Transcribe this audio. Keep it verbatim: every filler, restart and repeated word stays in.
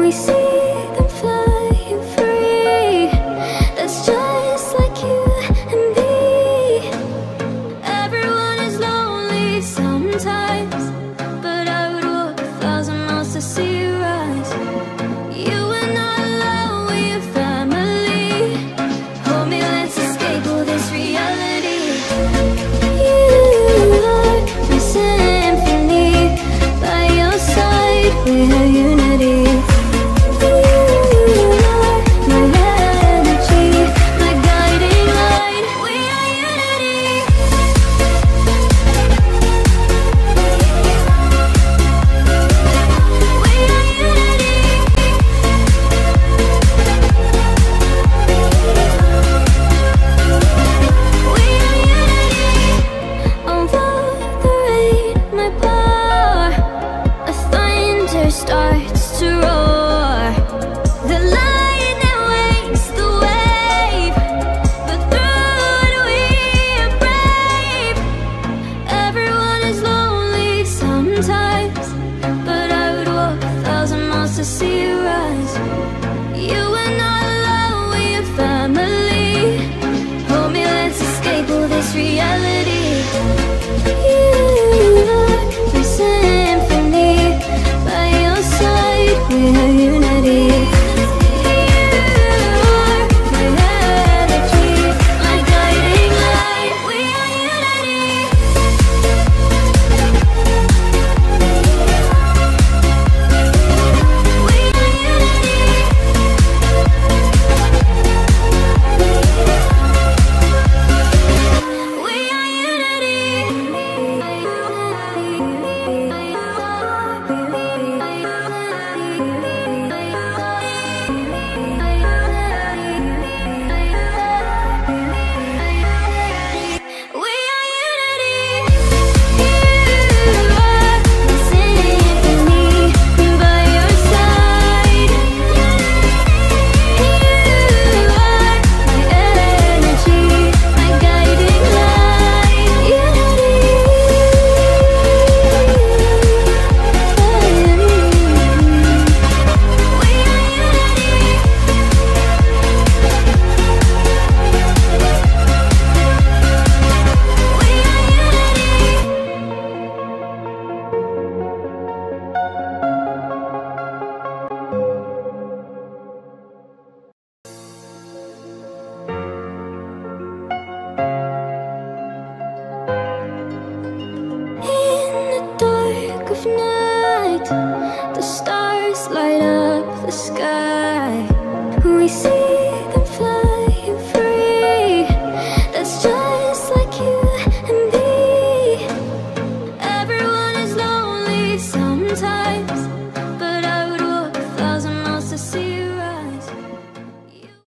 we see them flying free. That's just like you and me. Everyone is lonely sometimes, but I would walk a thousand miles to see you rise. You are not alone, we're family. Hold me, let's escape all this reality. You are my symphony, by your side we're unity. Starts to roar. The lightning wakes the wave, but through it we are brave. Everyone is lonely sometimes, but I would walk a thousand miles to see you rise. You are not alone, we are family. Hold me, let's escape all this reality. You are my symphony, by your side we're unity. Of night, the stars light up the sky. We see